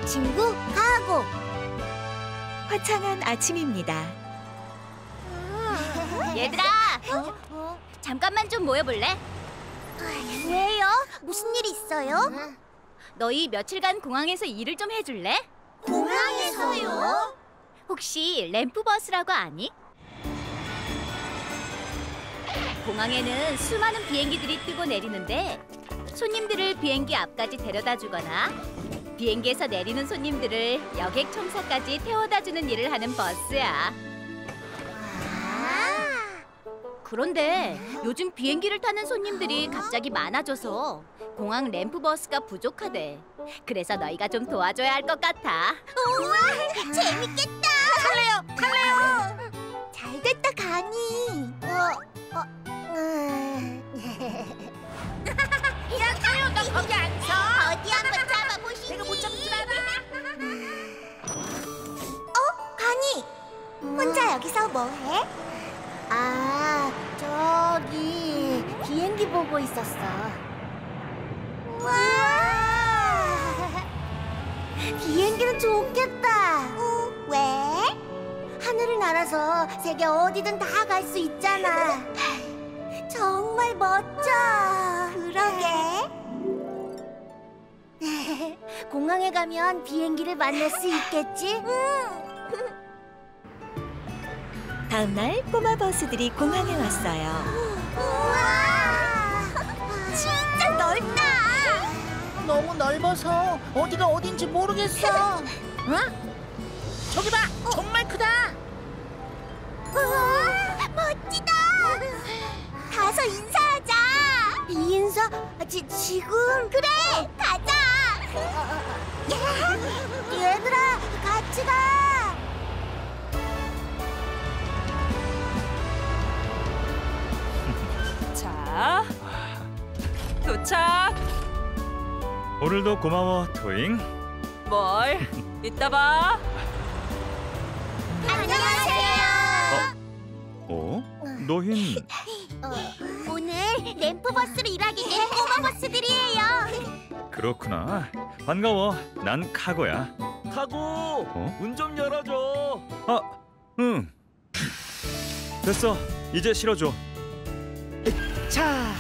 친구 가고. 화창한 아침입니다. 얘들아, 잠깐만 좀 모여볼래? 왜요? 무슨 일 있어요? 너희 며칠간 공항에서 일을 좀 해줄래? 공항에서요? 혹시 램프버스라고 아니? 공항에는 수많은 비행기들이 뜨고 내리는데 손님들을 비행기 앞까지 데려다 주거나 비행기에서 내리는 손님들을 여객 청사까지 태워다 주는 일을 하는 버스야. 그런데 요즘 비행기를 타는 손님들이 갑자기 많아져서 공항 램프버스가 부족하대. 그래서 너희가 좀 도와줘야 할 것 같아. 우와, 재밌겠다. 탈래요. 잘됐다, 가니. 야, 타요, 너 거기 앉아. 어디 한번 잡아보시지. 내가 못 잡을 줄 알아? 가니. 혼자 여기서 뭐해? 아, 저기 비행기 보고 있었어. 와, 비행기는 좋겠다. 왜? 하늘을 날아서 세계 어디든 다 갈 수 있잖아. 정말 멋져. 그러게. 공항에 가면 비행기를 만날 수 있겠지? 다음 날 꼬마 버스들이 공항에 왔어요. 우와, 진짜 넓다. 너무 넓어서 어디가 어딘지 모르겠어. 어? 저기 봐, 정말 크다. 우와, 멋지다. 가서 인사하자. 인사? 지금? 그래, 가자. 얘들아, 같이 가. 자, 도착. 오늘도 고마워, 토잉. 뭘? 이따 봐. 안녕하세요. 너흰 오늘 램프버스로 일하게 된 꼬마 버스들이에요. 그렇구나. 반가워. 난 카고야. 카고! 문 좀 열어줘. 응. 됐어. 이제 실어줘. 자,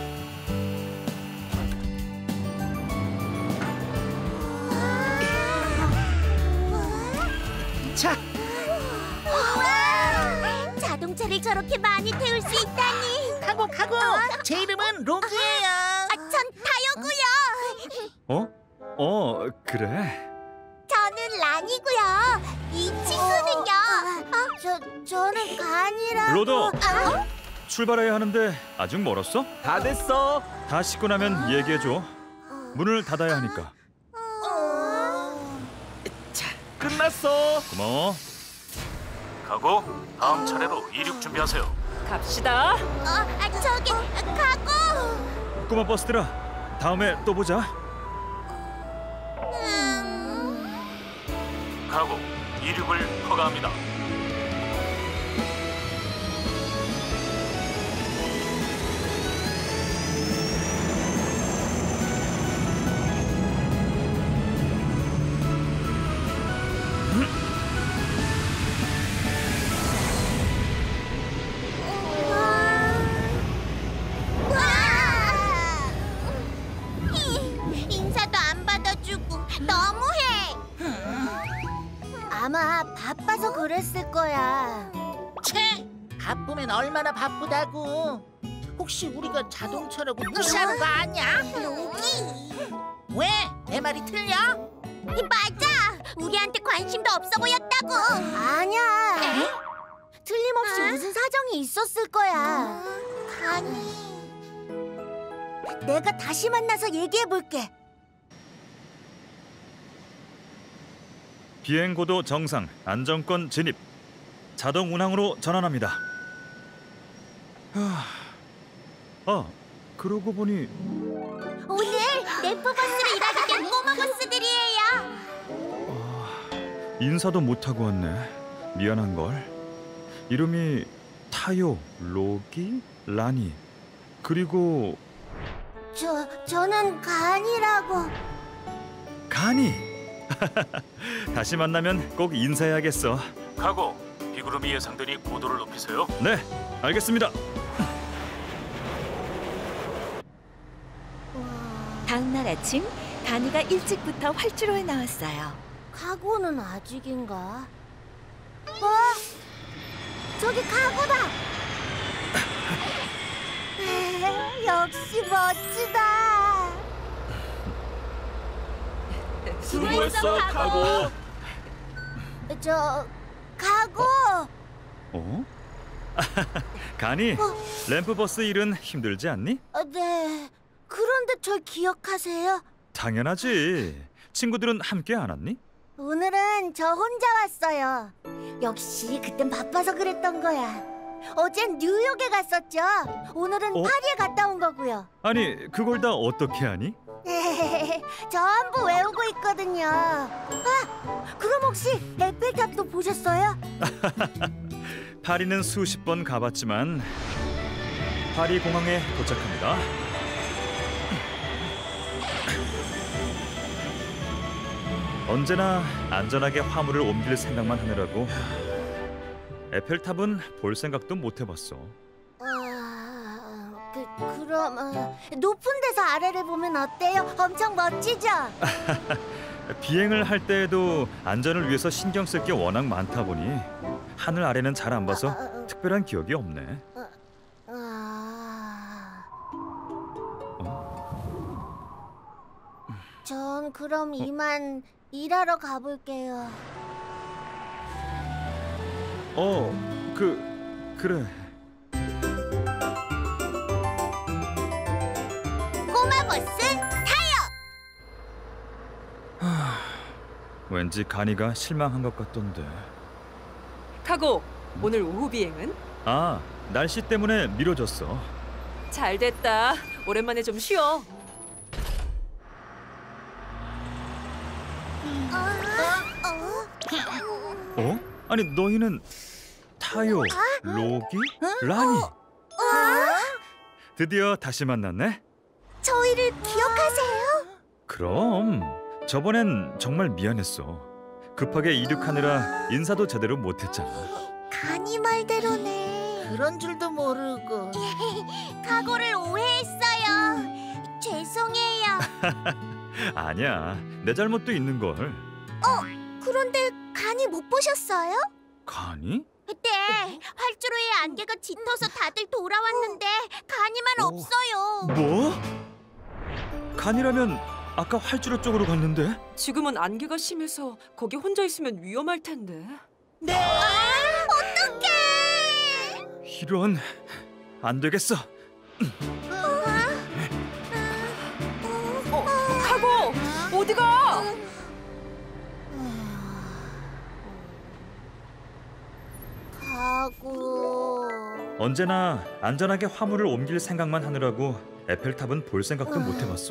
자, 우와, 자동차를 저렇게 많이 태울 수 있다니. 카고. 제 이름은 로기예요. 전 타요고요. 그래. 저는 란이고요. 이 친구는요. 저는 간이라고. 로더. 출발해야 하는데 아직 멀었어? 다 됐어. 다 씻고 나면 얘기해줘. 문을 닫아야 하니까. 끝났어. 고마워. 가고 다음 차례로 이륙 준비하세요. 갑시다. 저기 가고. 꼬마 버스들아, 다음에 또 보자. 가고 이륙을 허가합니다. 인사도 안 받아주고 너무해. 아마 바빠서 그랬을 거야. 채, 바쁘면 얼마나 바쁘다고. 혹시 우리가 자동차라고 무시하는 거 아니야? 로기. 왜? 내 말이 틀려? 맞아. 우리한테 관심도 없어 보였다고. 아니야. 틀림없이 무슨 사정이 있었을 거야. 가니. 내가 다시 만나서 얘기해 볼게. 비행고도 정상, 안정권 진입. 자동 운항으로 전환합니다. 그러고 보니 오늘 램프버스로 일하게 된 꼬마 버스들이에요. 인사도 못하고 왔네. 미안한걸. 이름이 타요, 로기, 라니. 그리고 저는 간이라고. 가니. 다시 만나면 꼭 인사해야겠어. 각오. 비구름이 예상되니 고도를 높이세요. 네, 알겠습니다. 다음 날 아침 가니가 일찍부터 활주로에 나왔어요. 카고는 아직인가? 저기 카고다! 역시 멋지다. 수고했어, 가고. 저 카고. 어? 가니, 램프버스 일은 힘들지 않니? 네. 그런데 절 기억하세요? 당연하지. 친구들은 함께 안 왔니? 오늘은 저 혼자 왔어요. 역시 그땐 바빠서 그랬던 거야. 어젠 뉴욕에 갔었죠. 오늘은 파리에 갔다 온 거고요. 아니, 그걸 다 어떻게 하니? 전부 외우고 있거든요. 아, 그럼 혹시 에펠탑도 보셨어요? 파리는 수십 번 가봤지만 파리 공항에 도착합니다. 언제나 안전하게 화물을 옮길 생각만 하느라고 에펠탑은 볼 생각도 못 해봤어. 그럼 높은 데서 아래를 보면 어때요? 엄청 멋지죠? 비행을 할 때에도 안전을 위해서 신경 쓸 게 워낙 많다 보니 하늘 아래는 잘 안 봐서 특별한 기억이 없네. 전 그럼 이만 일하러 가볼게요. 그래. 꼬마 버스 타요! 왠지 가니가 실망한 것 같던데. 카고, 오늘 오후 비행은? 아, 날씨 때문에 미뤄졌어. 잘 됐다. 오랜만에 좀 쉬어. 어? 아니 너희는 타요, 로기, 라니. 드디어 다시 만났네. 저희를 기억하세요? 그럼 저번엔 정말 미안했어. 급하게 이륙하느라 인사도 제대로 못했잖아. 가니 말대로네. 그런 줄도 모르고. 각오를 오해했어요. 죄송해요. 아니야, 내 잘못도 있는 걸. 그런데 가니 못 보셨어요? 가니? 네, 활주로에 안개가 짙어서 다들 돌아왔는데 가니만 없어요. 뭐? 가니라면 아까 활주로 쪽으로 갔는데? 지금은 안개가 심해서 거기 혼자 있으면 위험할 텐데. 네? 어떡해! 이런, 안 되겠어. 카고, 어디가? 가고. 언제나 안전하게 화물을 옮길 생각만 하느라고 에펠탑은 볼 생각도 못 해봤어.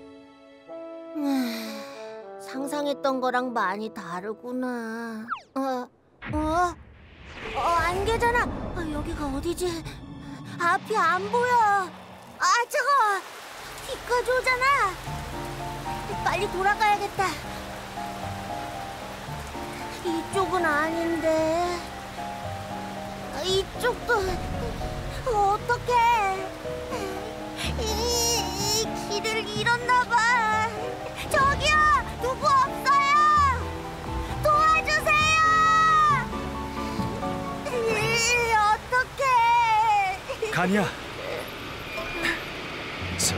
상상했던 거랑 많이 다르구나. 안개잖아. 여기가 어디지? 앞이 안 보여. 저거 뒤까지 오잖아. 빨리 돌아가야겠다. 이쪽은 아닌데. 이쪽도 어떡해. 이 길을 잃었나 봐. 저기요, 누구 없어요? 도와주세요. 어떡해. 가니야. 자,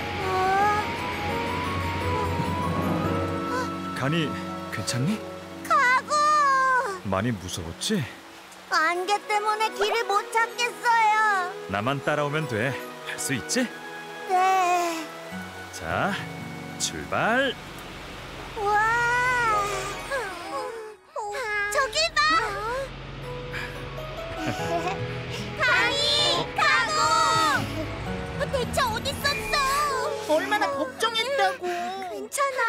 가니 괜찮니? 가고. 많이 무서웠지? 안개 때문에 길을 못 찾겠어요. 나만 따라오면 돼. 할 수 있지? 네. 자, 출발. 와. 저기 봐. 가니, 가고. 대체 어디 있었어? 얼마나 걱정했다고. 괜찮아?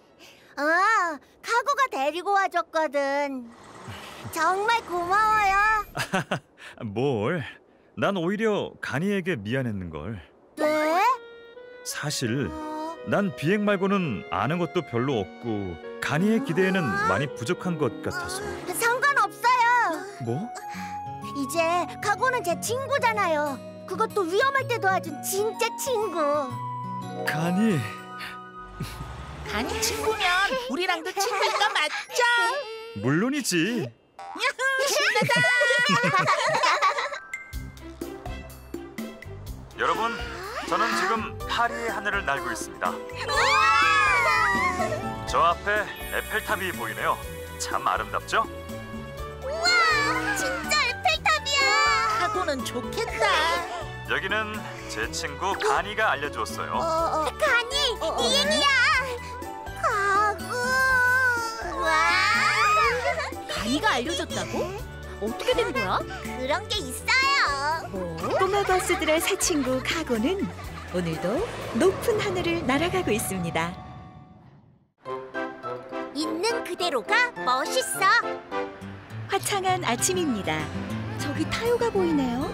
카고가 데리고 와줬거든. 정말 고마워요. 뭘? 난 오히려 가니에게 미안했는걸. 네? 사실 난 비행 말고는 아는 것도 별로 없고 간이의 기대에는 많이 부족한 것 같아서. 상관없어요. 뭐? 이제 카고는 제 친구잖아요. 그것도 위험할 때 도와준 진짜 친구. 간이 간이 친구면 우리랑도 친구인 거 맞죠? 물론이지. 여러분, 저는 지금 파리의 하늘을 날고 있습니다. 저 앞에 에펠탑이 보이네요. 참 아름답죠? 우와, 진짜 에펠탑이야. 카고는 좋겠다. 여기는 제 친구 간이가 알려주었어요. 간이, 네 얘기야. 가구. 와. 간이가 알려줬다고? 어떻게 된 거야? 그런 게 있어요. 꼬마 버스들의 새 친구 카고는 오늘도 높은 하늘을 날아가고 있습니다. 있는 그대로가 멋있어. 화창한 아침입니다. 저기 타요가 보이네요.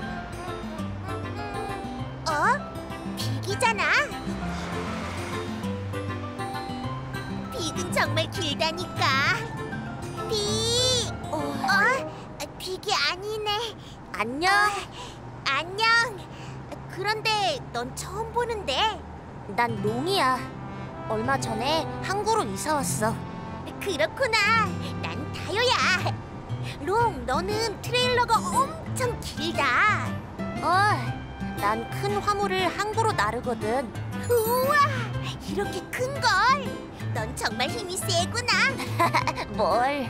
빅이잖아. 빅은 정말 길다니까. 빅. 빅이 아니네. 안녕. 안녕. 그런데 넌 처음 보는데. 난 롱이야. 얼마 전에 항구로 이사 왔어. 그렇구나. 난 타요야. 롱, 너는 트레일러가 엄청 길다. 난 큰 화물을 항구로 나르거든. 우와, 이렇게 큰 걸. 넌 정말 힘이 세구나. 뭘?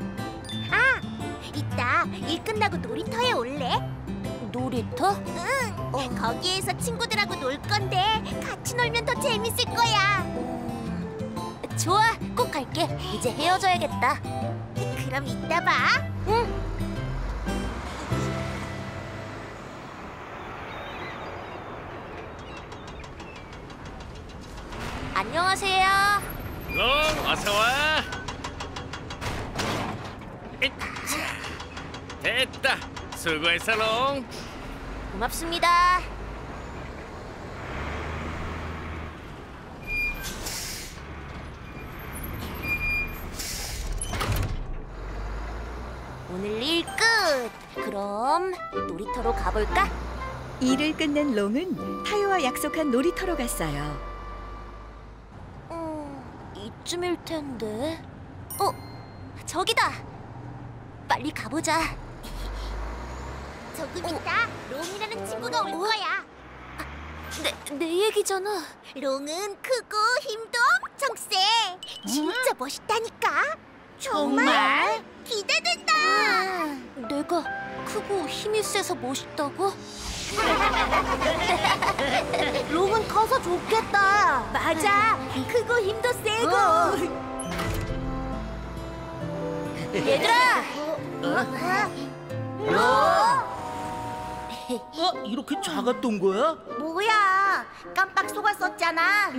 이따 일 끝나고 놀이터에 올래? 놀이터? 응. 거기에서 친구들하고 놀 건데 같이 놀면 더 재밌을 거야. 좋아, 꼭 갈게. 이제 헤어져야겠다. 그럼 이따 봐. 응. 안녕하세요. 롱, 어서 와. 됐다. 수고했어, 롱. 고맙습니다. 오늘 일 끝. 그럼 놀이터로 가볼까? 일을 끝낸 롱은 타요와 약속한 놀이터로 갔어요. 이쯤일 텐데. 저기다. 빨리 가보자. 조금 있다 롱이라는 친구가 올 거야. 내 얘기잖아. 롱은 크고 힘도 엄청 세. 진짜 멋있다니까. 정말? 기대된다. 내가 크고 힘이 세서 멋있다고? 롱은 커서 좋겠다. 맞아. 크고 힘도 세고. 얘들아. 이렇게 작았던 거야? 뭐야? 깜빡 속았었잖아.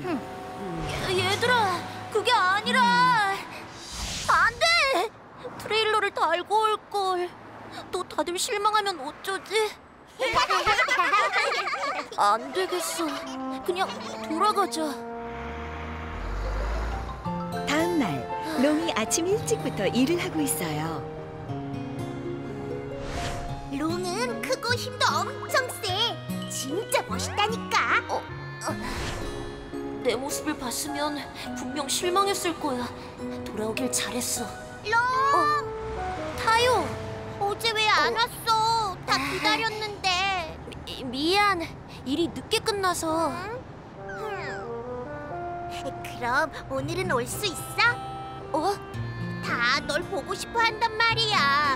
얘들아, 그게 아니라. 안 돼. 트레일러를 달고 올 걸. 또 다들 실망하면 어쩌지? 안 되겠어. 그냥 돌아가자. 다음 날, 롱이 아침 일찍부터 일을 하고 있어요. 롱은 크고 힘도 엄청 세. 진짜 멋있다니까. 내 모습을 봤으면 분명 실망했을 거야. 돌아오길 잘했어. 롱! 타요! 어제 왜 안 왔어? 다 기다렸는데. 미안. 일이 늦게 끝나서. 그럼 오늘은 올 수 있어? 다 널 보고 싶어 한단 말이야.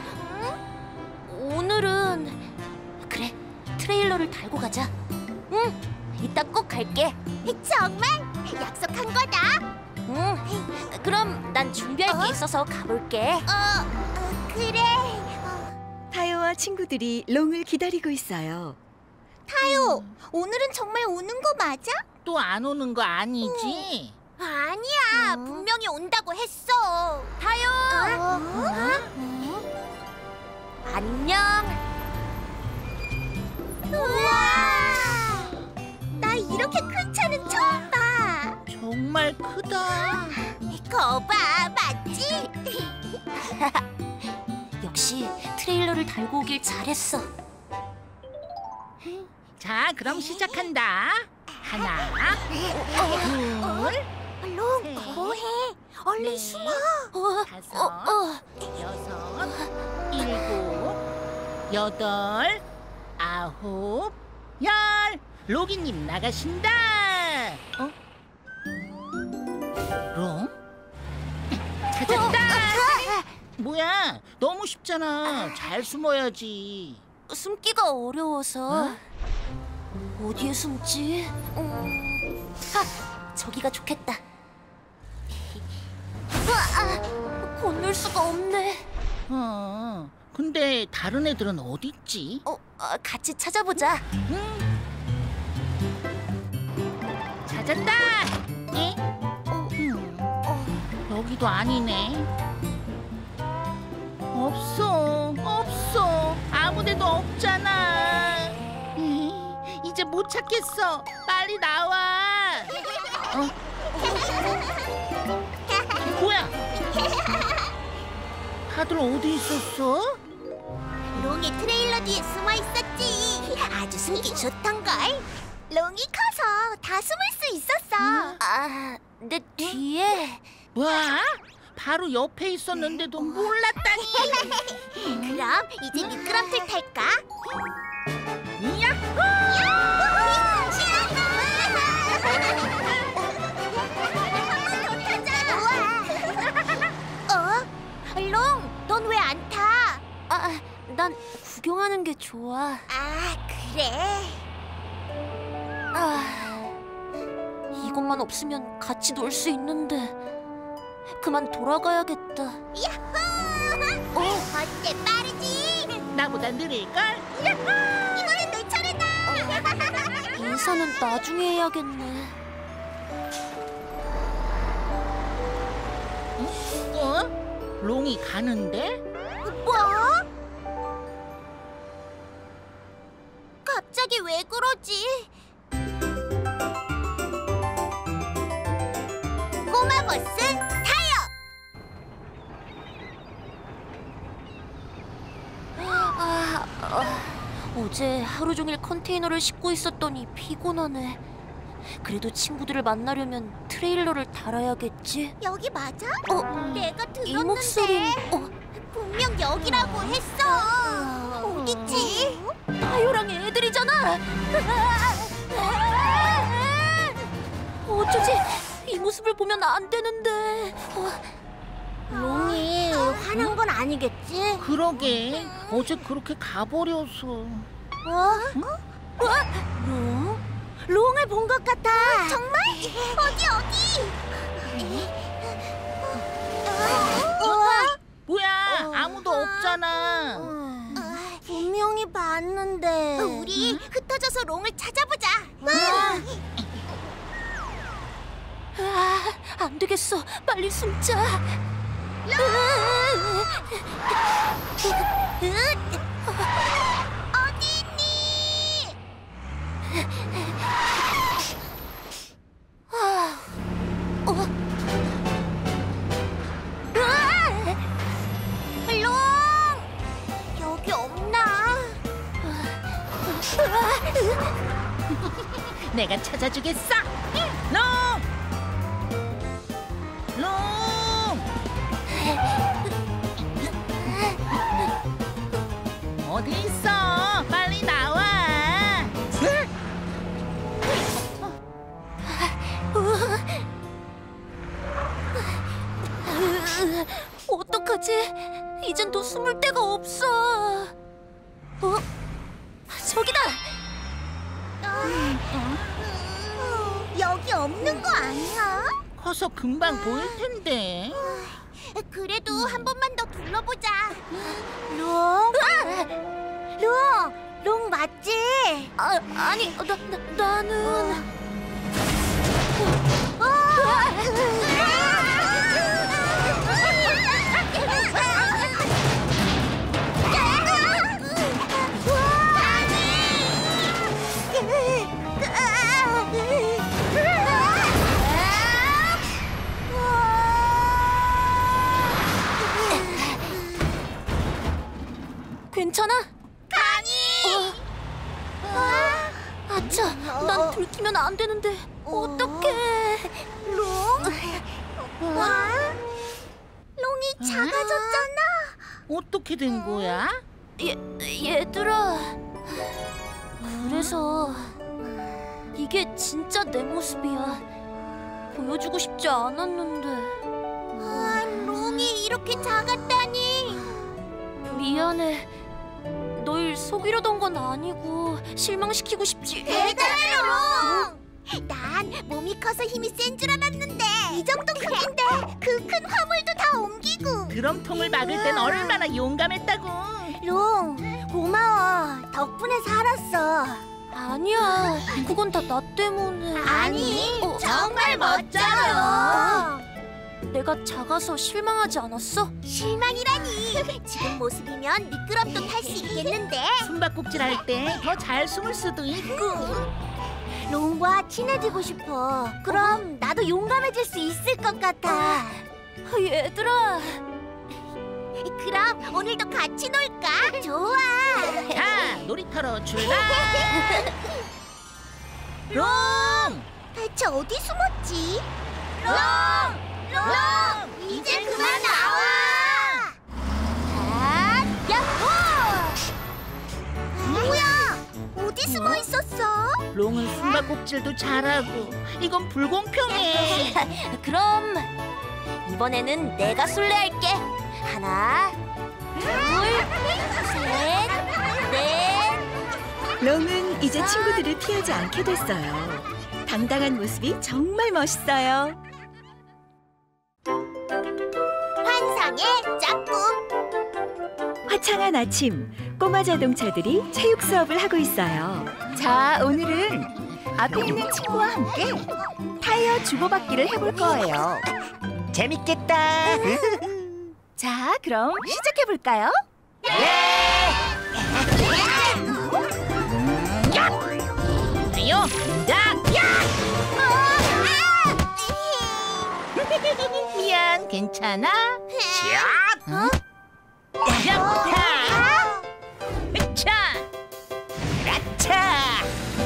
오늘은 그래, 트레일러를 달고 가자. 응, 이따 꼭 갈게. 정말? 약속한 거다. 응, 그럼 난 준비할 게 있어서 가볼게. 그래. 타요와 친구들이 롱을 기다리고 있어요. 타요, 오늘은 정말 오는 거 맞아? 또 안 오는 거 아니지? 아니야, 분명히 온다고 했어. 타요. 안녕. 우와! 나 이렇게 큰 차는 처음 봐. 크다. 거봐, 맞지? 역시 트레일러를 달고 오길 잘했어. 자, 그럼 시작한다. 하나, 둘, 롱, 셋, 뭐해? 얼른 넷, 숨어. 다섯, 여섯, 일곱, 여덟, 아홉, 열. 로기님 나가신다. 롱? 찾았다. 뭐야? 너무 쉽잖아. 잘 숨어야지. 숨기가 어려워서. 어디에 숨지? 저기가 좋겠다. 건널 수가 없네. 근데 다른 애들은 어디 있지? 같이 찾아보자. 찾았다. 에? 여기도 아니네. 없어. 아무데도 없잖아. 이제 못 찾겠어. 빨리 나와. 뭐야? 다들 어디 있었어? 롱이 트레일러 뒤에 숨어 있었지. 아주 숨기 좋던걸. 롱이 커서 다 숨을 수 있었어. 내 뒤에. 뭐? 바로 옆에 있었는데도 몰랐다니. 그럼 이제 미끄럼틀 탈까? 야호! 롱, 넌 왜 안 타? 난 구경하는 게 좋아. 그래? 이것만 없으면 같이 놀 수 있는데. 그만 돌아가야겠다. 야호! 어때, 빠르지? 나보다 느릴걸? 야호! 이번엔 내 차례다! 인사는 나중에 해야겠네. 롱이 가는데? 뭐? 갑자기 왜 그러지? 꼬마 버스 타요! 어제 하루 종일 컨테이너를 싣고 있었더니 피곤하네. 그래도 친구들을 만나려면 트레일러를 달아야겠지? 여기 맞아? 내가 들었는데. 이 목소리. 분명 여기라고 했어. 어딨지? 타요랑 애들이잖아. 어쩌지? 이 모습을 보면 안 되는데. 롱이 화난 건 아니겠지? 그러게. 어제 그렇게 가버려서. 롱? 롱을 본 것 같아. 정말? 어디? 뭐야? 아무도 없잖아. 분명히 봤는데. 우리 흩어져서 롱을 찾아보자. 안 되겠어. 빨리 숨자. 어디 있니? 롱! 여기 없나? 내가 찾아주겠어. 롱! 어디 있어? 빨리 나와. 어떡하지? 이젠 더 숨을 데가 없어. 저기다. 여기 없는 거 아니야? 커서 금방 보일 텐데. 그래도 한 번만 더 둘러보자. 롱? 롱 맞지? 아니, 나는... 차, 난 들키면 안 되는데 어떡해? 롱? 롱이 작아졌잖아. 어떻게 된 거야? 얘들아, 그래서 이게 진짜 내 모습이야. 보여주고 싶지 않았는데. 롱이 이렇게 작았다니. 미안해. 널 속이려던 건 아니고 실망시키고 싶지. 대단해, 롱. 난 몸이 커서 힘이 센 줄 알았는데 이 정도는 큰데 그 큰 화물도 다 옮기고. 드럼통을 막을 땐 얼마나 용감했다고. 롱, 고마워. 덕분에 살았어. 아니야, 그건 다 나 때문에. 아니, 정말 멋져요. 내가 작아서 실망하지 않았어? 실망이라니. 지금 모습이면 미끄럼도 탈 수 있겠는데. 숨바꼭질 할 때 더 잘 숨을 수도 있고. 롱과 친해지고 싶어. 그럼 나도 용감해질 수 있을 것 같아. 얘들아, 그럼 오늘도 같이 놀까? 좋아. 자, 놀이터로 출발. 롱! 대체 어디 숨었지? 롱! 이제 그만 나와! 야호! 뭐야? 어디 숨어 있었어? 롱은 숨바꼭질도 잘하고 이건 불공평해. 그럼 이번에는 내가 술래할게. 하나, 둘, 셋, 넷. 롱은 이제 친구들을 피하지 않게 됐어요. 당당한 모습이 정말 멋있어요. 환상의 짝꿍. 화창한 아침, 꼬마 자동차들이 체육 수업을 하고 있어요. 자, 오늘은 앞에 있는 친구와 함께 타이어 주고받기를 해볼 거예요. 재밌겠다. 자, 그럼 시작해볼까요? 타요, 미안, 괜찮아? 자, 라차,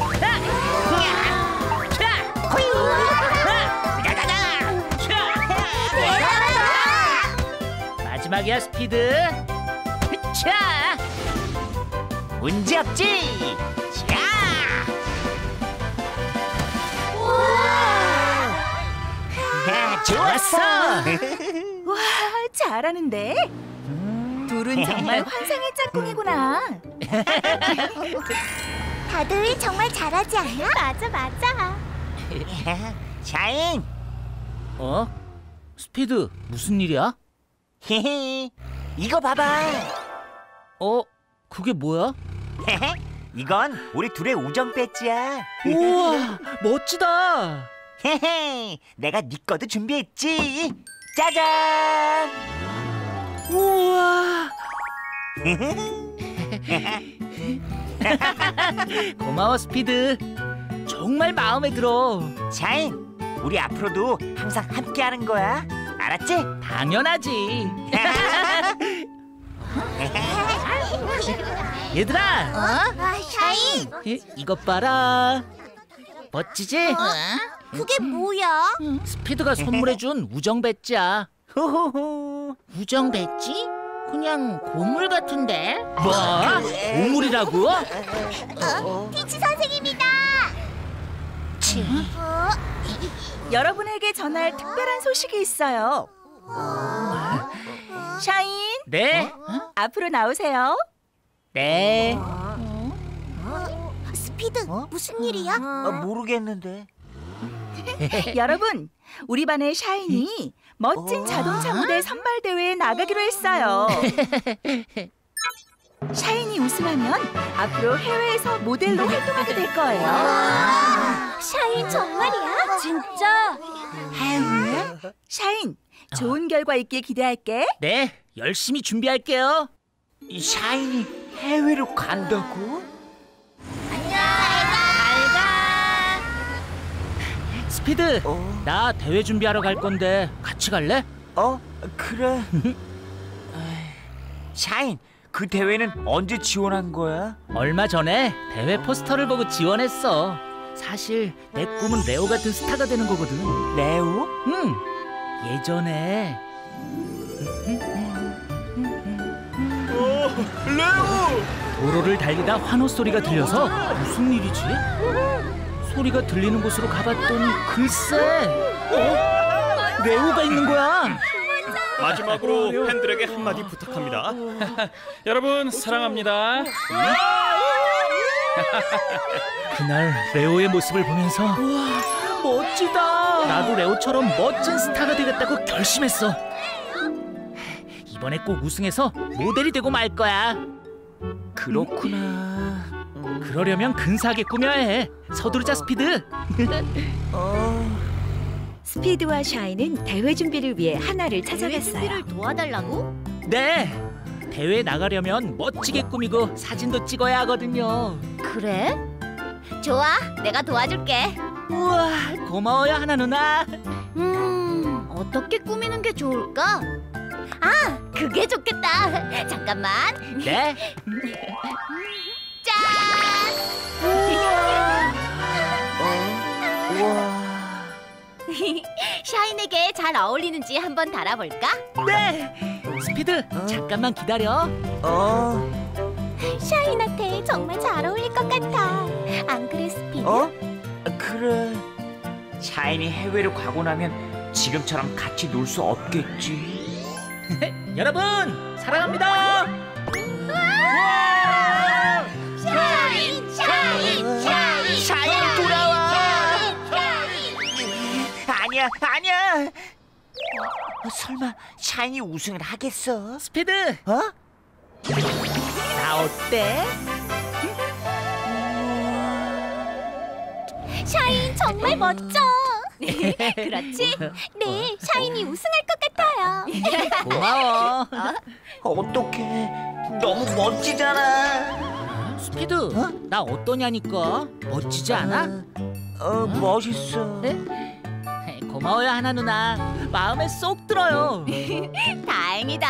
마지막이야, 스피드. 자, 문제 없지. 자, 좋았어. 와, 잘하는데? 둘은 정말 환상의 짝꿍이구나. 다들 정말 잘하지 않아? 맞아. 샤인! 스피드, 무슨 일이야? 헤헤, 이거 봐봐. 그게 뭐야? 이건 우리 둘의 우정 배지야. 우와, 멋지다. 헤헤, 내가 네 거도 준비했지. 짜잔! 우와. 고마워, 스피드. 정말 마음에 들어. 샤인, 우리 앞으로도 항상 함께하는 거야. 알았지? 당연하지. 얘들아, 샤인, 이것 봐라. 멋지지? 그게 뭐야? 스피드가 선물해준 우정 배지야. 호호호. 우정 배지? 그냥 고물 같은데? 뭐? 고물이라고? 피치 선생님이다. 여러분에게 전할 특별한 소식이 있어요. 샤인, 네? 앞으로 나오세요. 네. 스피드, 무슨 일이야? 모르겠는데. 여러분, 우리 반의 샤인이 멋진 자동차 모델 선발 대회에 나가기로 했어요. 샤인이 우승하면 앞으로 해외에서 모델로 활동하게 될 거예요. 샤인 정말이야? 진짜? 샤인, 좋은 결과 있길 기대할게. 네, 열심히 준비할게요. 샤인이 해외로 간다고? 스피드, 나 대회 준비하러 갈 건데 같이 갈래? 그래. 샤인, 그 대회는 언제 지원한 거야? 얼마 전에 대회 포스터를 보고 지원했어. 사실 내 꿈은 레오 같은 스타가 되는 거거든. 레오? 응. 예전에 레오! 도로를 달리다 환호 소리가 들려서 무슨 일이지? 소리가 들리는 곳으로 가봤더니 글쎄, 레오가 있는 거야. 마지막으로 팬들에게 한마디 부탁합니다. 여러분 사랑합니다. 그날 레오의 모습을 보면서 우와, 멋지다. 나도 레오처럼 멋진 스타가 되겠다고 결심했어. 이번에 꼭 우승해서 모델이 되고 말 거야. 그렇구나. 그러려면 근사하게 꾸며야 해. 서두르자, 스피드. 스피드와 샤이는 대회 준비를 위해 하나를 대회 찾아갔어요. 준비를 도와달라고? 네. 대회에 나가려면 멋지게 꾸미고 사진도 찍어야 하거든요. 그래? 좋아, 내가 도와줄게. 우와, 고마워요, 하나 누나. 어떻게 꾸미는 게 좋을까? 아, 그게 좋겠다. 잠깐만. 네. 짠! 샤인에게 잘 어울리는지 한번 달아볼까? 네. 스피드, 잠깐만 기다려. 샤인한테 정말 잘 어울릴 것 같아. 안 그래, 스피드? 그래. 샤인이 해외로 가고 나면 지금처럼 같이 놀 수 없겠지. 여러분, 사랑합니다. 샤인, 샤인, 샤인, 샤인 돌아와. 아니야. 설마 샤인이 우승을 하겠어? 스피드. 나 어때? 샤인 정말 멋져. 그렇지? 네, 샤인이 우승할 것 같아요. 고마워. 어떡해. 너무 멋지잖아. 스피드, 나 어떠냐니까. 멋지지 않아? 멋있어. 고마워요, 하나 누나. 마음에 쏙 들어요. 다행이다.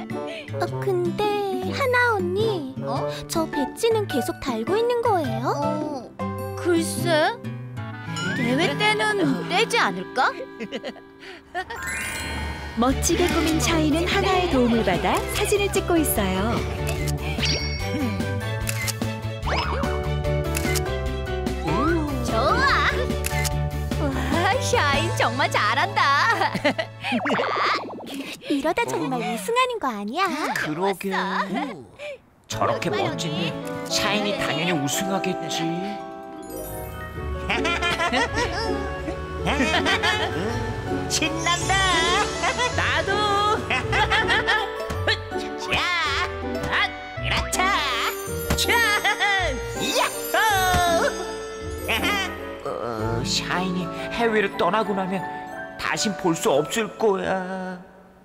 근데 하나 언니, 저 배지는 계속 달고 있는 거예요? 글쎄, 대회 때는 떼지 않을까? 멋지게 꾸민 샤이는 하나의 도움을 받아 사진을 찍고 있어요. 좋아. 와, 샤인 정말 잘한다. 이러다 정말 우승하는 거 아니야? 그러게. 저렇게 멋지면 샤인이 당연히 우승하겠지. 신난다. 나도. 이라차. 샤인이 해외로 떠나고 나면 다신 볼 수 없을 거야.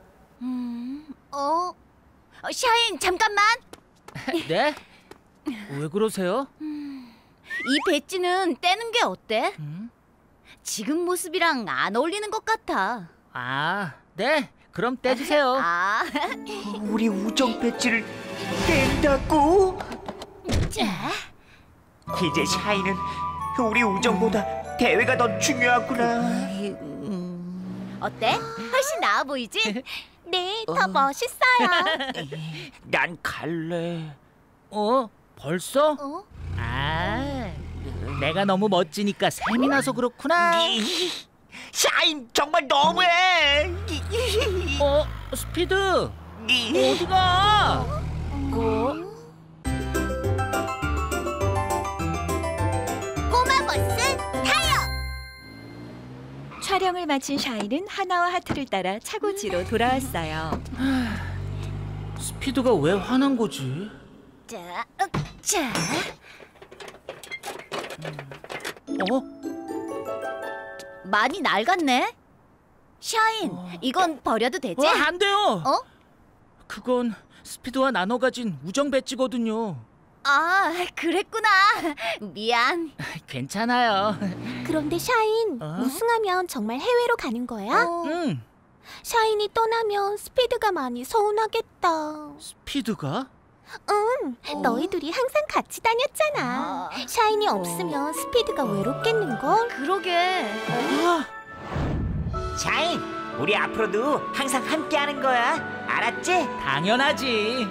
샤인 잠깐만. 네? 왜 그러세요? 이 배지는 떼는 게 어때? 지금 모습이랑 안 어울리는 것 같아. 아, 네. 그럼 떼주세요. 우리 우정 배지를 뗀다고? 자, 이제 샤이는 우리 우정보다 대회가 더 중요하구나. 어때? 훨씬 나아 보이지? 네, 더 멋있어요. 난 갈래. 벌써? 아, 내가 너무 멋지니까 샘이 나서 그렇구나. 샤인 정말 너무해. 스피드. 어디가? 꼬마 버스 타요. 촬영을 마친 샤이는 하나와 하트를 따라 차고지로 돌아왔어요. 스피드가 왜 화난 거지? 자. 많이 낡았네. 샤인, 이건 버려도 되지? 안 돼요. 그건 스피드와 나눠 가진 우정 배지거든요. 아, 그랬구나. 미안. 괜찮아요. 그런데 샤인, 우승하면 정말 해외로 가는 거야? 응. 샤인이 떠나면 스피드가 많이 서운하겠다. 스피드가? 너희 둘이 항상 같이 다녔잖아. 샤이니 없으면 스피드가 외롭겠는걸? 그러게. 샤인, 우리 앞으로도 항상 함께하는 거야. 알았지? 당연하지.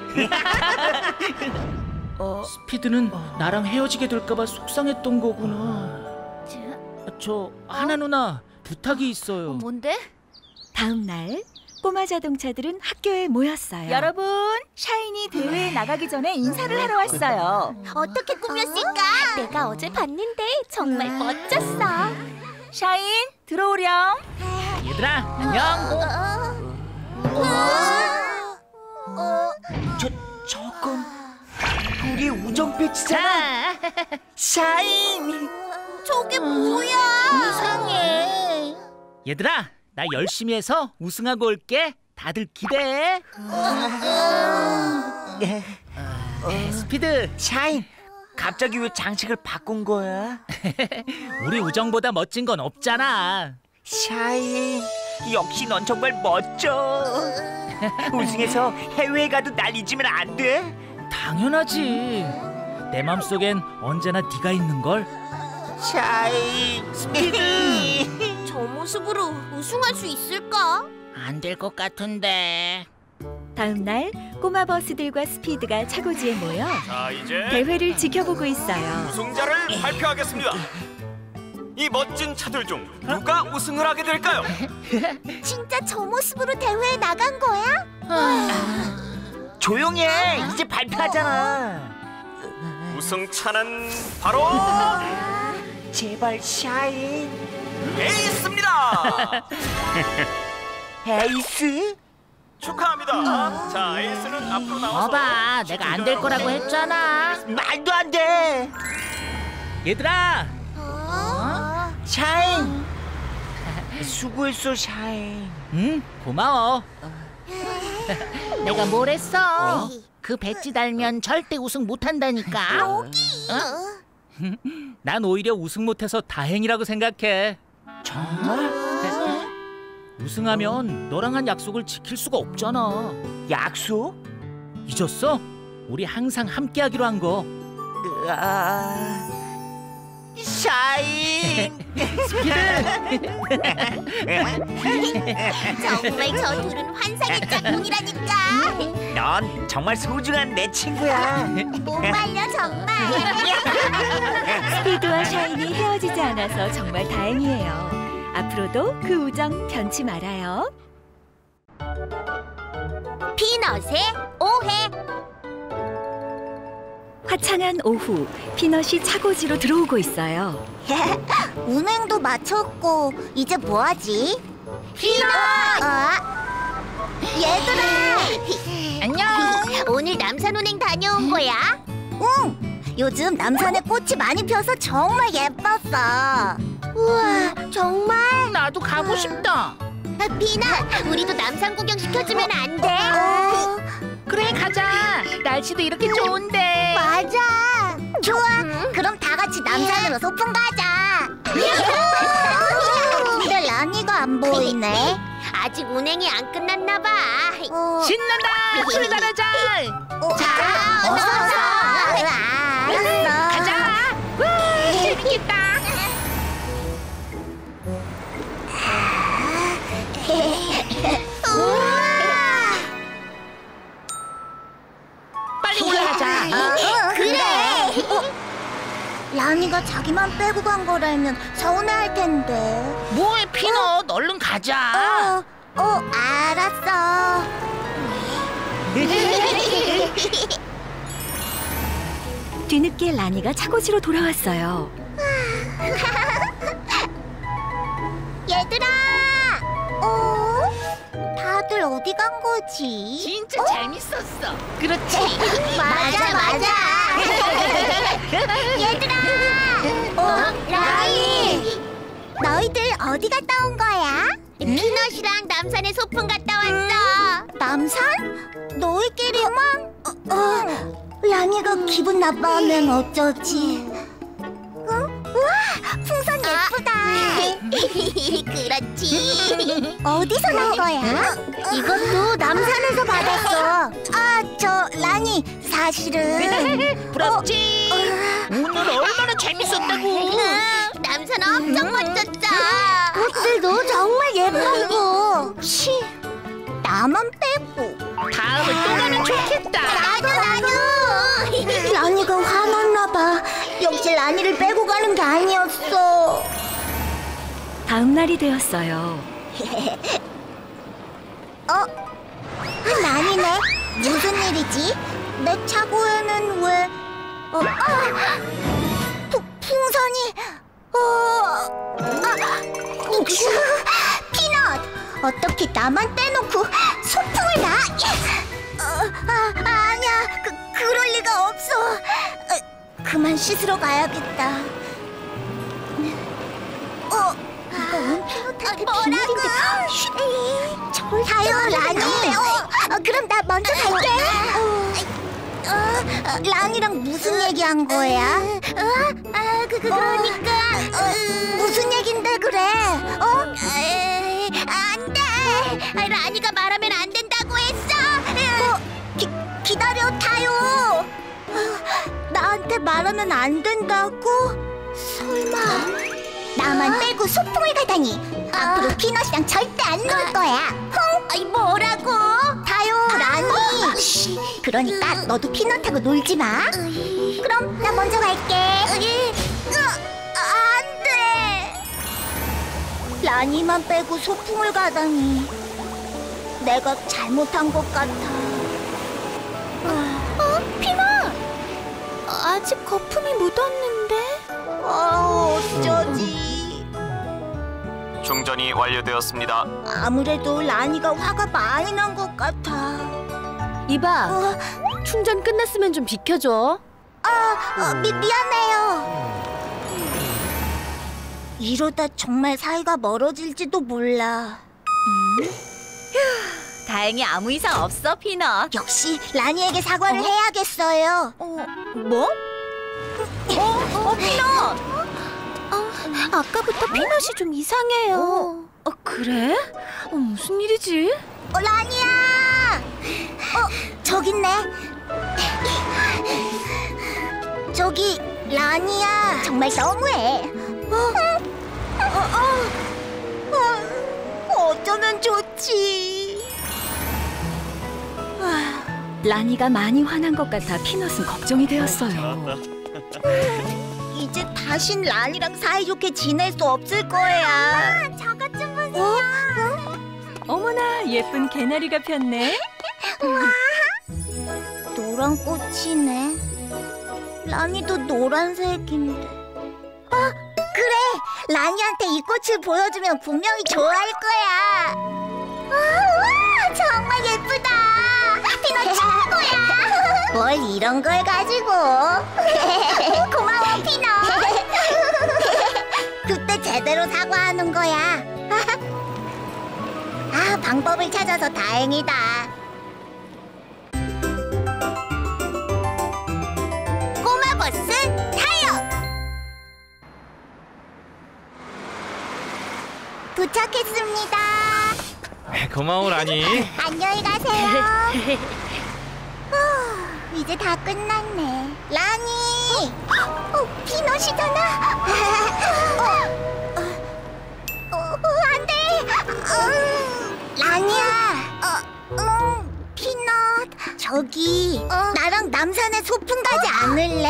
스피드는 나랑 헤어지게 될까봐 속상했던 거구나. 저 하나 누나 부탁이 있어요. 뭔데? 다음 날 꼬마 자동차들은 학교에 모였어요. 여러분, 샤이니 대회에 나가기 전에 인사를 하러 왔어요. 어떻게 꾸몄을까? 내가 어제 봤는데 정말 멋졌어. 샤인, 들어오렴. 얘들아, 안녕. 저건 우리의 우정 배지잖아. 샤인. 저게 뭐야? 이상해. 얘들아, 나 열심히 해서 우승하고 올게. 다들 기대해. 스피드. 샤인, 갑자기 왜 장식을 바꾼 거야? 우리 우정보다 멋진 건 없잖아. 샤인, 역시 넌 정말 멋져. 우승해서 해외에 가도 날 잊으면 안 돼? 당연하지. 내 맘속엔 언제나 네가 있는걸. 샤인, 스피드. 저 모습으로 우승할 수 있을까? 안 될 것 같은데. 다음 날 꼬마 버스들과 스피드가 차고지에 모여 자, 이제 대회를 지켜보고 있어요. 우승자를 발표하겠습니다. 이 멋진 차들 중 누가 우승을 하게 될까요? 진짜 저 모습으로 대회에 나간 거야? 조용히 해. 이제 발표하잖아. 우승차는 바로 제발 샤인. 에이스입니다. 에이스? 축하합니다. 자, 에이스는 앞으로 나와서 봐봐, 내가 안 될 거라고 했잖아. 말도 안 돼. 얘들아, 샤인. 수고했어, 샤인. 응, 고마워. 내가 뭘 했어? 그 배지 달면 절대 우승 못한다니까. 난 오히려 우승 못해서 다행이라고 생각해. 정말? 우승하면 너랑 한 약속을 지킬 수가 없잖아. 약속? 잊었어? 우리 항상 함께하기로 한 거. 샤인. 정말 저 둘은 환상의 짝꿍이라니까. 넌 정말 소중한 내 친구야. 못 말려 정말. 스피드와 샤인이 헤어지지 않아서 정말 다행이에요. 앞으로도 그 우정 변치 말아요. 피넛의 오해. 화창한 오후, 피넛이 차고지로 들어오고 있어요. 운행도 마쳤고 이제 뭐하지? 피넛! 얘들아! 안녕! 오늘 남산 운행 다녀온 거야? 응! 요즘 남산에 꽃이 많이 펴서 정말 예뻤어. 우와, 정말? 나도 가고 싶다. 피넛, 우리도 남산 구경 시켜주면 안 돼? 그래, 가자. 날씨도 이렇게 좋은데. 맞아. 좋아. 그럼 다 같이 남산으로 소풍 가자. 근데 라니가 안 보이네. 아직 운행이 안 끝났나 봐. 신난다. 출발하자. 자, 어서. 알았어. 가자. 와, 재밌겠다. 빨리 올라가자. 그래. 라니가 자기만 빼고 간 거라면 서운해할 텐데. 뭐해, 피넛. 얼른 가자. 알았어. 뒤늦게 라니가 차고지로 돌아왔어요. 얘들아! 다들 어디 간 거지? 진짜 재밌었어. 그렇지. 맞아. 얘들아! 라니! 너희들 어디 갔다 온 거야? 피넛이랑 남산에 소풍 갔다 왔어. 남산? 너희끼리만? 라니가 기분 나빠하면 어쩌지? 우와! 풍선 예쁘다. 그렇지. 어디서 난 거야? 이것도 남산에서 받았어. 저 라니 사실은. 부럽지? 오늘 얼마나 재밌었다고. 남산 엄청 멋졌죠. 옷들도 정말 예쁘고. 나만 빼고. 다음에 또 가면 좋겠다. 나도. 라니가 화났나 봐. 역시 라니를 빼고 가는 게 아니었어. 다음 날이 되었어요. 라니네. 무슨 일이지? 내 차고에는 왜? 풍선이. 피넛. 어떻게 나만 빼놓고 소풍을 나? 아니야. 그럴 리가 없어. 그만 씻으러 가야겠다. 이거 웬 피넛한테 비밀인데. 다요, 라니. 그럼 나 먼저 갈게. 라니랑 무슨 얘기한 거야? 그러니까 무슨 얘긴데 그래? 안 돼. 라니가 말하면 안 된다고 했어. 기다려, 타요. 나한테 말하면 안 된다고? 설마 나만 빼고 소풍을 가다니. 앞으로 피넛이랑 절대 안 놀 거야. 뭐라고? 타요, 라니. 그러니까 너도 피넛하고 놀지 마. 그럼 나 먼저 갈게. 안 돼. 라니만 빼고 소풍을 가다니. 내가 잘못한 것 같아. 피넛! 아직 거품이 묻었는데? 어쩌지? 충전이 완료되었습니다. 아무래도 라니가 화가 많이 난 것 같아. 이봐, 충전 끝났으면 좀 비켜줘. 미안해요. 이러다 정말 사이가 멀어질지도 몰라. 다행히 아무 이상 없어, 피넛. 역시 라니에게 사과를 해야겠어요. 뭐? 피넛! 아까부터 피넛이 좀 이상해요. 그래? 무슨 일이지? 라니야! 저기 있네. 저기 라니야. 정말 너무해. 어쩌면 좋지. 라니가 많이 화난 것 같아 피넛은 걱정이 되었어요. 이제 다신 라니랑 사이좋게 지낼 수 없을 거야. 저것 좀 보세요. 어머나 예쁜 개나리가 폈네. 노란 꽃이네. 라니도 노란색인데. 그래. 라니한테 이 꽃을 보여주면 분명히 좋아할 거야. 우와, 정말 예쁘다. 피넛 최고야. 뭘 이런 걸 가지고. 고마워, 피넛. 그때 제대로 사과하는 거야. 방법을 찾아서 다행이다. 꼬마 버스 타요. 도착했습니다. 고마워 라니. 안녕히 가세요. 이제 다 끝났네. 라니! 피넛이잖아. 안 돼! 라니야! 피넛! 저기, 나랑 남산에 소풍 가지 않을래?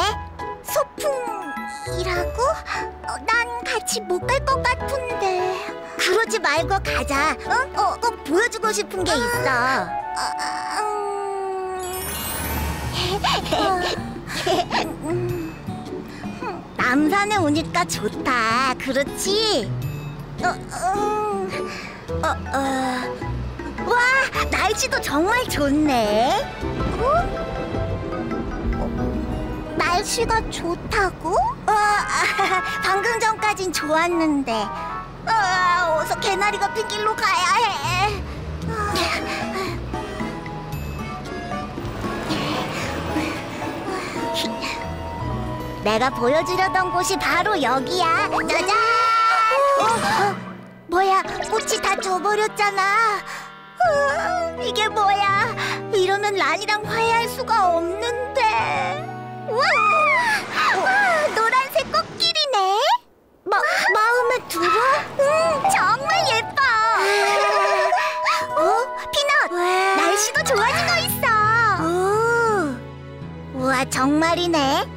소풍이라고? 난 같이 못 갈 것 같은데. 그러지 말고 가자. 꼭 보여주고 싶은 게 있어. 남산에 오니까 좋다. 그렇지? 와, 날씨도 정말 좋네. 날씨가 좋다고? 방금 전까진 좋았는데. 어서 개나리가 핀 길로 가야 해. 내가 보여주려던 곳이 바로 여기야. 짜잔! 뭐야, 꽃이 다 져버렸잖아. 이게 뭐야? 이러면 란이랑 화해할 수가 없는데. 와, 노란색 꽃길이네. 마음에 들어? 정말 예뻐. 피넛, 날씨도 좋아지고 있어. 우와, 정말이네.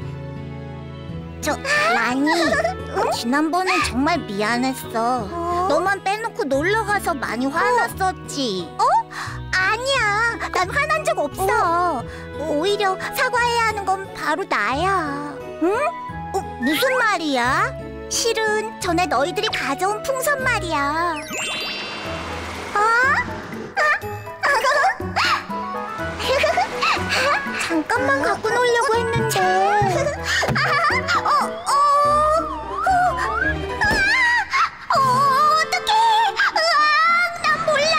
란이, 지난번엔 정말 미안했어. 너만 빼놓고 놀러 가서 많이 화났었지. 아니야, 난 화난 적 없어. 오히려 사과해야 하는 건 바로 나야. 응? 무슨 말이야? 실은 전에 너희들이 가져온 풍선 말이야. 잠깐만 갖고 놀려고 했는데. 어떡해. 난 몰라.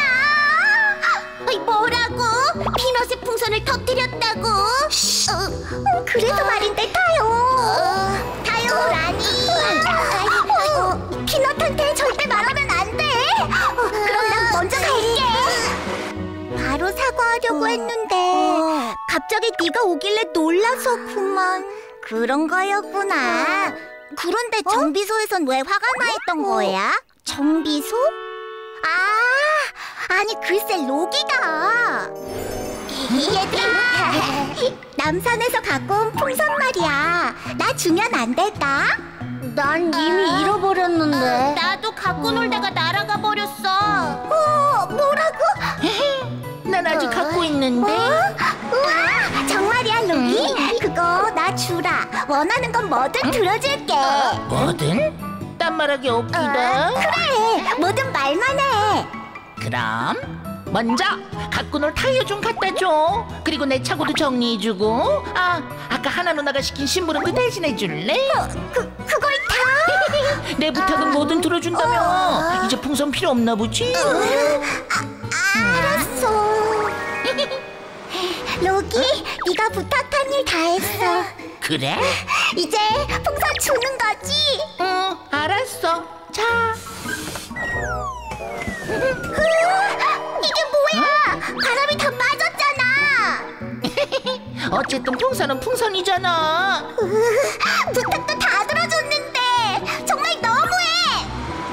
뭐라고? 피넛의 풍선을 터뜨렸다고? 그래서 말인데, 타요, 라니. 피넛한테 절대 말하면 안 돼. 그럼 난 먼저 갈게. 바로 사과하려고 했는데 갑자기 네가 오길래 놀라서 그만. 그런 거였구나. 그런데 정비소에선 왜 화가 나 있던 거야? 정비소? 아니 글쎄 로기가. 얘들아, 남산에서 갖고 온 풍선 말이야. 나 주면 안 될까? 난 이미 잃어버렸는데. 나도 갖고 놀다가 날아가 버렸어. 뭐라고? 난 아직 갖고 있는데. 우와, 정말이야 로기? 그거 나 주라. 원하는 건 뭐든 들어줄게. 뭐든? 딴 말하기 없기다. 그래, 뭐든 말만 해. 그럼 먼저 갖고 놀 타이어 좀 갖다 줘. 그리고 내 차고도 정리해주고. 아까 하나 누나가 시킨 심부름도 대신해 줄래? 그걸 다? 내 부탁은 뭐든 들어준다며. 이제 풍선 필요 없나 보지? 알았어. 로기, 네가 부탁한 일 다 했어. 그래? 이제 풍선 주는 거지? 응, 알았어. 자. 이게 뭐야? 바람이 다 빠졌잖아. 어쨌든 풍선은 풍선이잖아. 부탁도 다 들어줬는데 정말 너무해.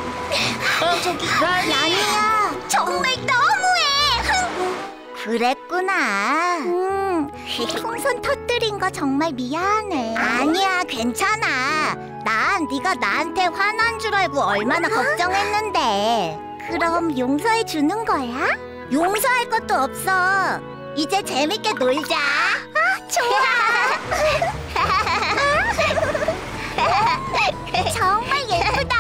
라니야, 정말 너무해. 그랬구나. 풍선 터뜨린 거 정말 미안해. 아니야, 괜찮아. 난 네가 나한테 화난 줄 알고 얼마나 걱정했는데. 그럼 용서해 주는 거야? 용서할 것도 없어. 이제 재밌게 놀자. 좋아. 정말 예쁘다.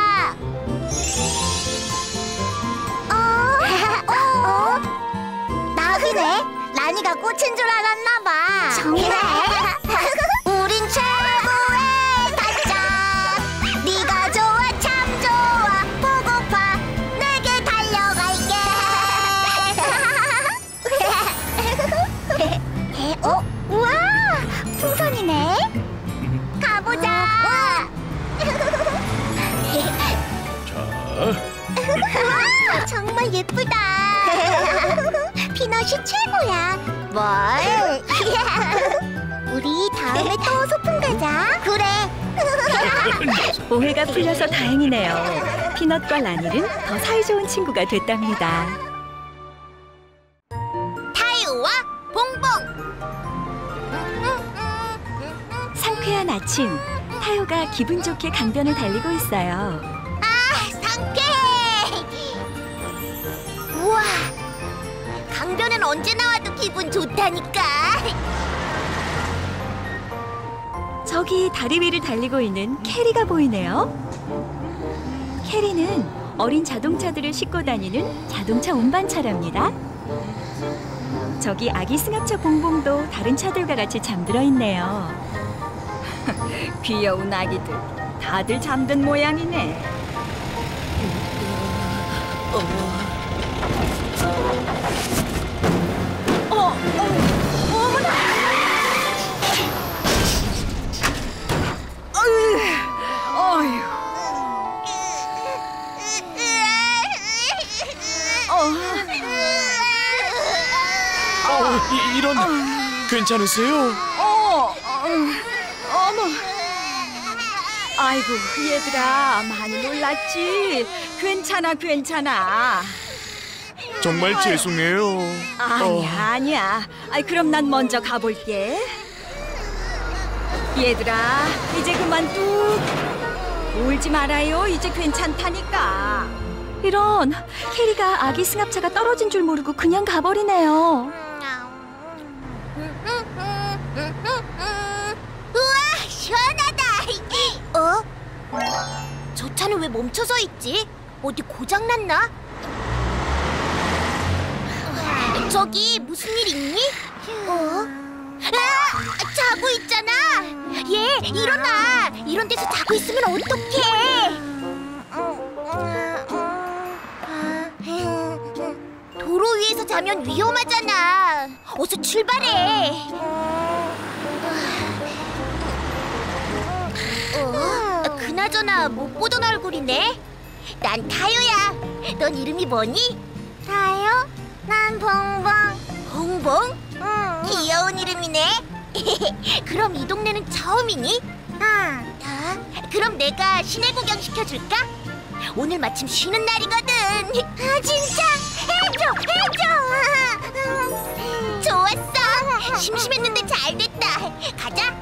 나비네. 라니가 꽂힌 줄 알았나 봐. 정말? 우린 최고의 단짝. 네가 좋아, 참 좋아. 보고파. 내게 달려갈게. 우와, 풍선이네. 가보자. 우와, 정말 예쁘다. 피넛이 최고야. 뭘? 우리 다음에 또 소풍 가자. 그래. 오해가 풀려서 다행이네요. 피넛과 라니는 더 사이좋은 친구가 됐답니다. 타요와 봉봉. 상쾌한 아침, 타요가 기분 좋게 강변을 달리고 있어요. 상쾌해. 우와, 강변은 언제 나와도 기분 좋다니까. 저기 다리 위를 달리고 있는 캐리가 보이네요. 캐리는 어린 자동차들을 싣고 다니는 자동차 운반차랍니다. 저기 아기 승합차 봉봉도 다른 차들과 같이 잠들어 있네요. 귀여운 아기들, 다들 잠든 모양이네. 어머나. 괜찮으세요? 어머. 아이고, 얘들아, 많이 놀랐지? 괜찮아. 정말 죄송해요. 아니야. 그럼 난 먼저 가볼게. 얘들아, 이제 그만 뚝. 울지 말아요. 이제 괜찮다니까. 이런, 캐리가 아기 승합차가 떨어진 줄 모르고 그냥 가버리네요. 우와, 시원하다. 저 차는 왜 멈춰서 있지? 어디 고장났나? 저기 무슨 일 있니? 자고 있잖아. 얘 일어나. 이런 데서 자고 있으면 어떡해? 도로 위에서 자면 위험하잖아. 어서 출발해. 그나저나 못 보던 얼굴이네. 난 타요야. 넌 이름이 뭐니? 타요? 난 봉봉. 봉봉? 귀여운 이름이네. 그럼 이 동네는 처음이니? 그럼 내가 시내 구경 시켜줄까? 오늘 마침 쉬는 날이거든. 진짜? 해줘. 좋았어. 심심했는데 잘됐다. 가자.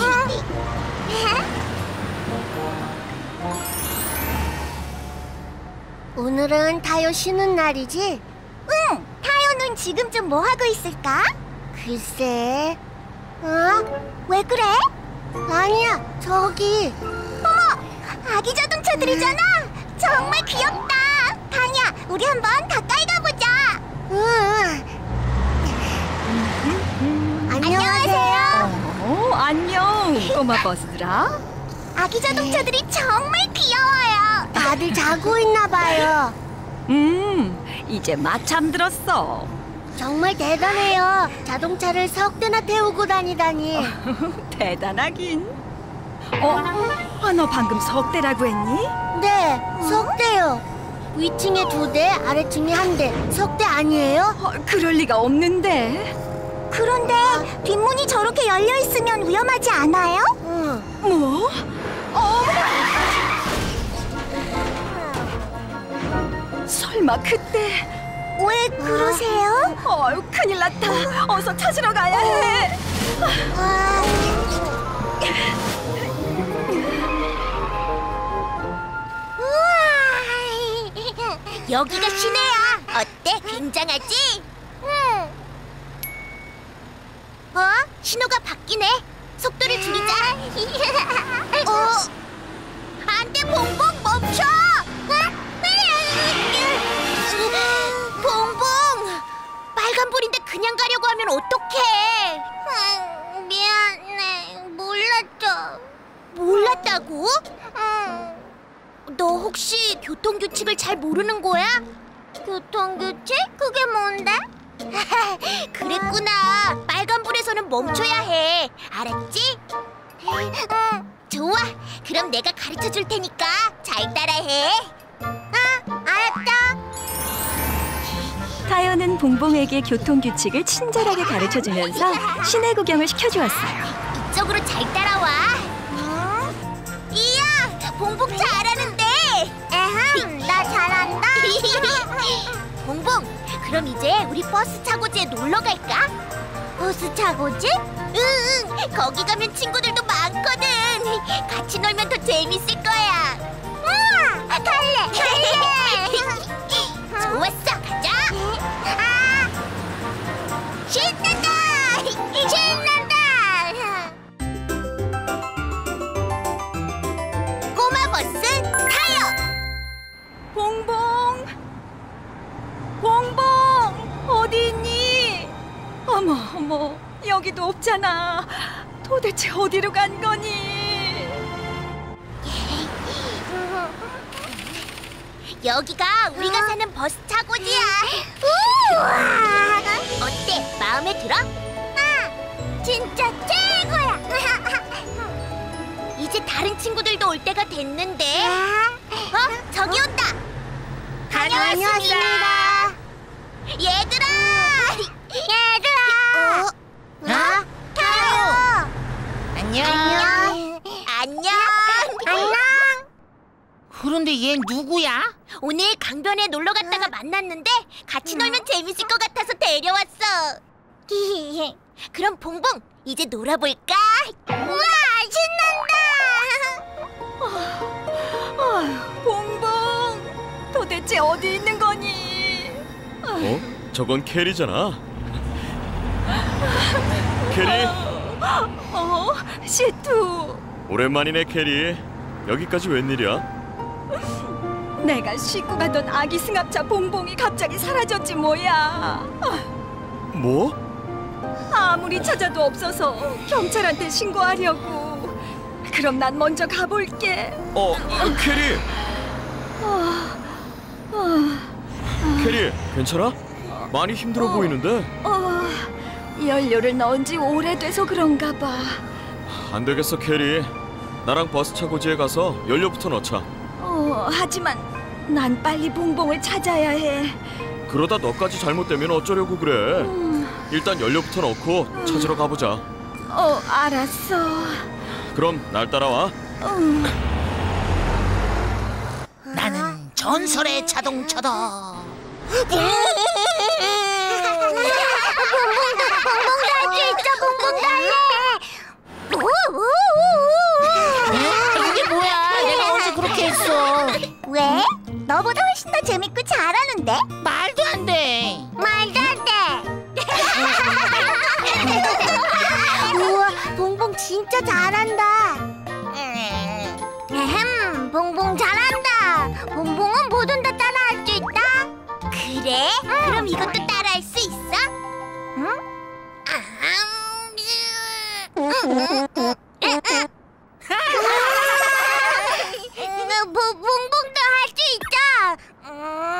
오늘은 타요 쉬는 날이지? 응! 타요는 지금쯤 뭐 하고 있을까? 글쎄... 왜 그래? 아니야, 저기... 어머! 아기 자동차들이잖아! 정말 귀엽다! 타냐, 우리 한번 가까이 가보자! 안녕하세요! 안녕, 꼬마 버스들아. 아기 자동차들이 정말 귀여워요! 다들 자고 있나 봐요. 이제 마참 들었어. 정말 대단해요. 자동차를 석 대나 태우고 다니다니. 대단하긴. 너 방금 석대라고 했니? 네, 석 대요. 위층에 2대, 아래층에 1대. 석 대 아니에요? 그럴 리가 없는데. 그런데 뒷문이 저렇게 열려 있으면 위험하지 않아요? 뭐? 설마 그때... 왜 그러세요? 큰일 났다. 어서 찾으러 가야 해. 우와, 여기가 시내야. 어때? 굉장하지? 신호가 바뀌네. 속도를 줄이자. 안 돼, 봉봉 멈춰. 봉봉, 빨간불인데 그냥 가려고 하면 어떡해? 미안해, 몰랐죠. 몰랐다고? 너 혹시 교통규칙을 잘 모르는 거야? 교통규칙? 그게 뭔데? 그랬구나. 빨간불에서는 멈춰야 해. 알았지? 좋아. 그럼 내가 가르쳐 줄 테니까 잘 따라해. 알았다. 타요는 봉봉에게 교통규칙을 친절하게 가르쳐주면서 시내 구경을 시켜주었어요. 이쪽으로 잘 따라와. 이야, 봉봉 잘하는데. 나 잘한다. 봉봉, 그럼 이제 우리 버스 차고지에 놀러 갈까? 버스 차고지? 응, 거기 가면 친구들도 많거든. 같이 놀면 더 재밌을 거야. 갈래. 좋았어, 가자. 신난다. 꼬마 버스 타요. 봉봉, 어디 있니? 어머, 여기도 없잖아. 도대체 어디로 간 거니? 여기가 우리가 사는 버스 차고지야. 어때? 마음에 들어? 진짜 최고야. 이제 다른 친구들도 올 때가 됐는데. 저기 온다. 다녀왔습니다. 얘들아. 안녕. 안녕. 안녕. 그런데 얜 누구야? 오늘 강변에 놀러 갔다가 만났는데 같이 놀면 재밌을 것 같아서 데려왔어. 그럼 봉봉 이제 놀아볼까? 우와 신난다. 봉봉, 도대체 어디 있는 거니? 저건 캐리잖아. 캐리, 시투. 오랜만이네 캐리. 여기까지 웬일이야? 내가 싣고 가던 아기 승합차 봉봉이 갑자기 사라졌지 뭐야. 뭐? 아무리 찾아도 없어서 경찰한테 신고하려고. 그럼 난 먼저 가볼게. 캐리. 캐리, 괜찮아? 많이 힘들어 보이는데? 연료를 넣은 지 오래돼서 그런가 봐. 안 되겠어 캐리. 나랑 버스 차 고지에 가서 연료부터 넣자. 하지만 난 빨리 봉봉을 찾아야 해. 그러다 너까지 잘못되면 어쩌려고 그래. 일단 연료부터 넣고 찾으러 가보자. 알았어. 그럼 날 따라와. 나는 전설의 자동차다. 봉봉도 할 수 있어. 봉봉 달래. 이게 뭐야? 내가 언제 그렇게 했어? 왜? 너보다 훨씬 더 재밌고 잘하는데? 말도 안 돼. 말도 안 돼. 우와, 봉봉 진짜 잘한다. 봉봉 잘한다. 봉봉은 뭐든 다 따라할 수 있다. 그래? 그럼 이것도 따라할 수 있어? 응? 봉봉도 할 수 있어.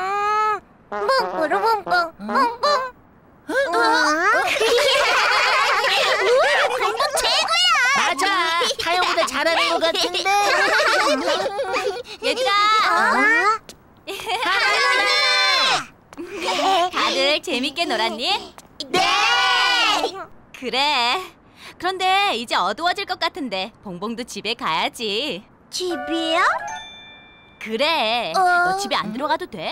봉봉, 봉봉. 봉봉 최고야. 맞아. 타요보다 잘하는 것 같은데. 얘들아, 다들 재밌게 놀았니? 네. 그래. 그런데 이제 어두워질 것 같은데 봉봉도 집에 가야지. 집이요? 그래. 너 집에 안 들어가도 돼?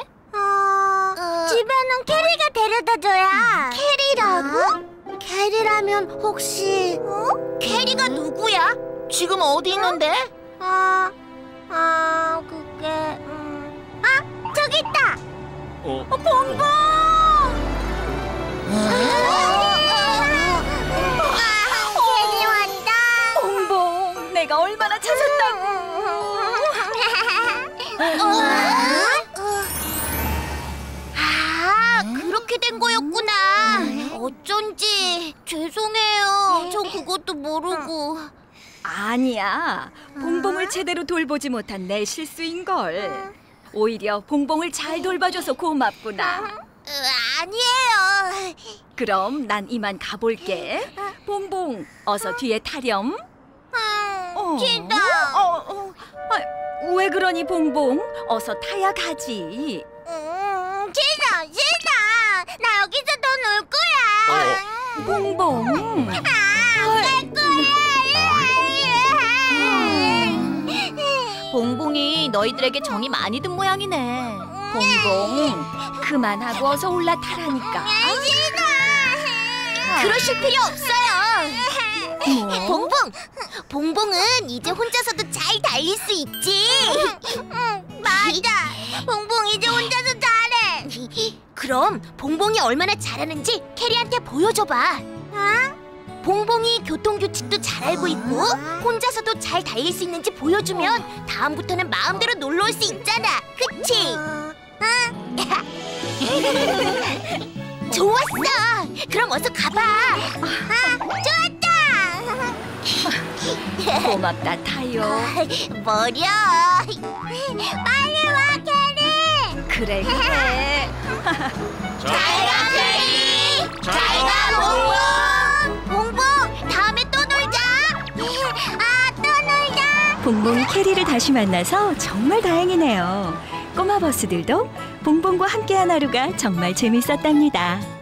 집에는 캐리가 데려다줘야. 캐리라고? 캐리라면 혹시 캐리가 누구야? 지금 어디 있는데? 그게 저기 있다. 봉봉! 캐리 왔다. 봉봉, 내가 얼마나 찾았다고. 그렇게 된 거였구나. 어쩐지 죄송해요. 전 그것도 모르고. 아니야, 봉봉을 제대로 돌보지 못한 내 실수인걸. 오히려 봉봉을 잘 돌봐줘서 고맙구나. 아니에요. 그럼 난 이만 가볼게. 봉봉, 어서 뒤에 타렴. 싫다. 왜 그러니 봉봉? 어서 타야 가지. 싫다. 나 여기서 더 놀 거야. 봉봉. 갈 거야. 봉봉이 너희들에게 정이 많이 든 모양이네. 봉봉, 그만하고 어서 올라타라니까. 그러실 필요 없어요. 뭐? 봉봉은 이제 혼자서도 잘 달릴 수 있지. 맞아. 봉봉 이제 혼자서 잘해. 그럼 봉봉이 얼마나 잘하는지 캐리한테 보여줘봐. 봉봉이 교통규칙도 잘 알고 있고 혼자서도 잘 달릴 수 있는지 보여주면 다음부터는 마음대로 놀러 올 수 있잖아. 그치? 좋았어. 그럼 어서 가봐. 좋았다. 고맙다, 타요. 머려. 빨리 와, 캐리. 그래. 잘가, 캐리. 잘가, 봉봉. 다음에 또 놀자. 또 놀자. 봉봉이 캐리를 다시 만나서 정말 다행이네요. 꼬마 버스들도 봉봉과 함께한 하루가 정말 재밌었답니다.